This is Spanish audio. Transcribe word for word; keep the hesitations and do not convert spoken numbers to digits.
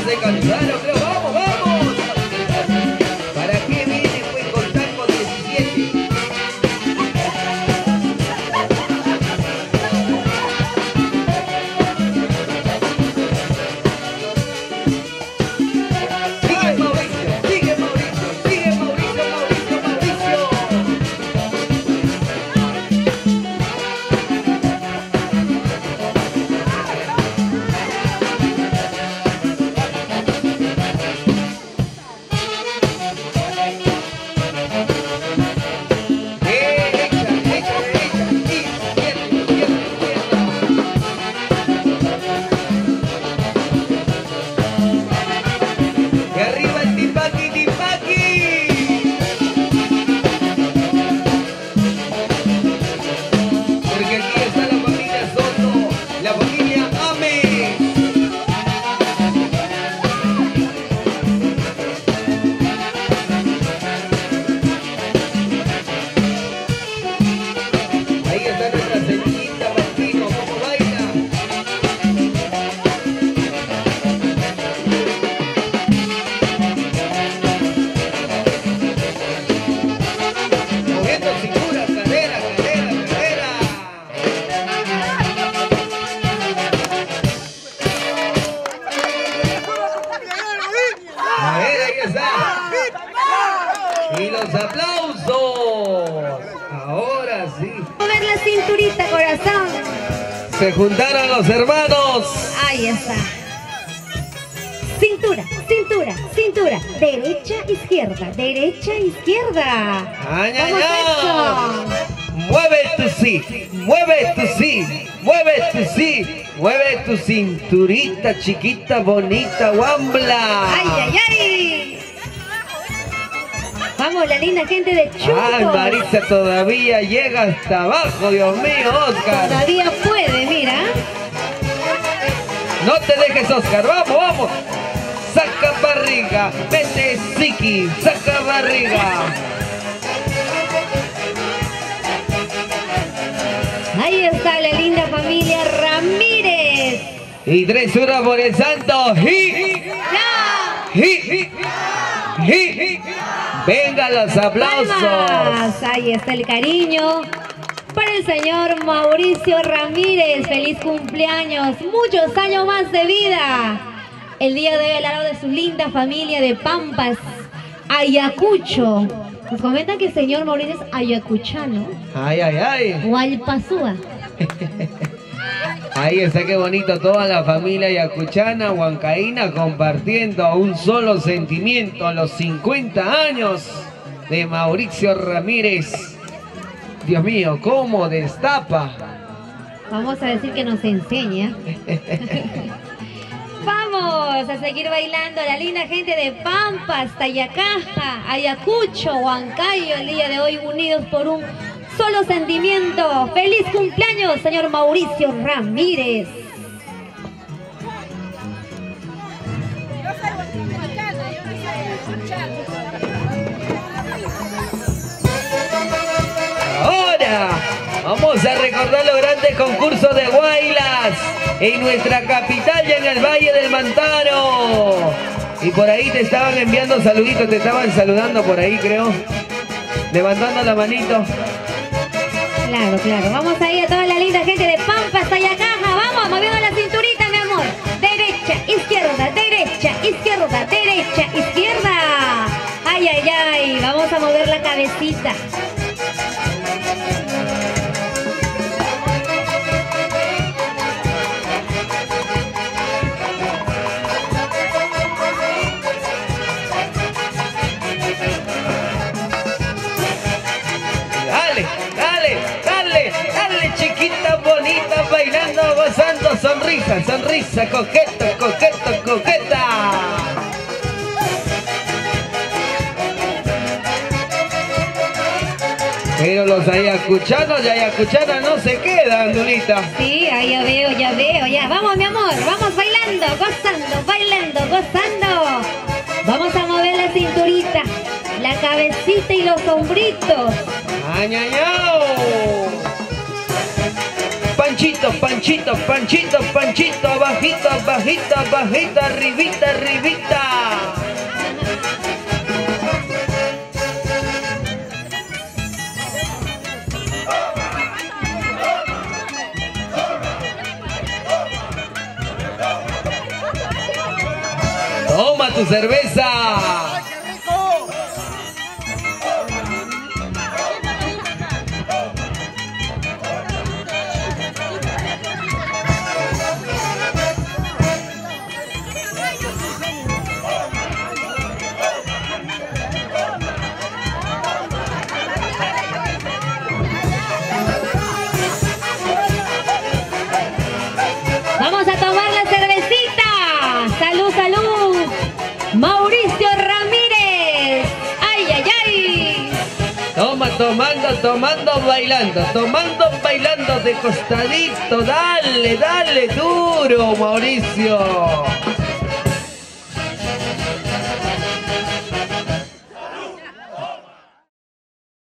se cansaron, creo. ¡Vamos, vamos! ¿Para qué viene pues con tango diecisiete? Sigue Mauricio, sigue Mauricio, sigue Mauricio, Mauricio, Mauricio. Y los aplausos. Ahora sí. Mover la cinturita, corazón. Se juntaron los hermanos. Ahí está. Cintura, cintura, cintura. Derecha, izquierda, derecha, izquierda. Ay, ay, Vamos ay. eso. Mueve tu sí, mueve tu sí, mueve tu sí, mueve tu cinturita chiquita, bonita, guambla. Ay, ay, ay. Vamos, la linda gente de Chucos. Ay, Marisa todavía llega hasta abajo, Dios mío, Oscar. Todavía puede, mira. No te dejes, Oscar, vamos, vamos. Saca barriga, vete Siki, saca barriga. Ahí está la linda familia Ramírez. Y tres uno por el santo. ¡Ji! ¡Ya! ¡Ji! ¡Ji! Venga los aplausos. Palmas. Ahí está el cariño para el señor Mauricio Ramírez. Feliz cumpleaños, muchos años más de vida. El día de hoy al lado de su linda familia de Pampas, Ayacucho. Nos comentan que el señor Mauricio es ayacuchano. Ay, ay, ay. Hualpazúa. Ahí está, qué bonito, toda la familia ayacuchana, huancaína, compartiendo un solo sentimiento, los cincuenta años de Mauricio Ramírez. Dios mío, cómo destapa. Vamos a decir que nos enseña. Vamos a seguir bailando a la linda gente de Pampas, Tayacaja, Ayacucho, Huancayo, el día de hoy unidos por un solo sentimiento. ¡Feliz cumpleaños, señor Mauricio Ramírez! Ahora vamos a recordar los grandes concursos de Huaylas en nuestra capital y en el Valle del Mantaro. Y por ahí te estaban enviando saluditos, te estaban saludando por ahí, creo. Levantando la manito. Claro, claro. Vamos ahí a toda la linda gente de Pampas, Tayacaja. Vamos, moviendo la cinturita, mi amor. Derecha, izquierda, derecha, izquierda, derecha, izquierda. Ay, ay, ay. Vamos a mover la cabecita. Bailando, gozando, sonrisa, sonrisa, coqueta, coqueta, coqueta. Pero los ayacuchanos y ayacuchanas no se quedan, Dulita. Sí, ahí ya veo, ya veo, ya. Vamos, mi amor, vamos bailando, gozando, bailando, gozando. Vamos a mover la cinturita, la cabecita y los hombritos. ¡Añañao! Panchito, Panchito, Panchito, Panchito, bajito, bajito, bajito, arribita, arribita. Toma tu cerveza. Vamos a tomar la cervecita. Salud, salud. Mauricio Ramírez. Ay, ay, ay. Toma, tomando, tomando, bailando, tomando, bailando de costadito. Dale, dale, duro, Mauricio.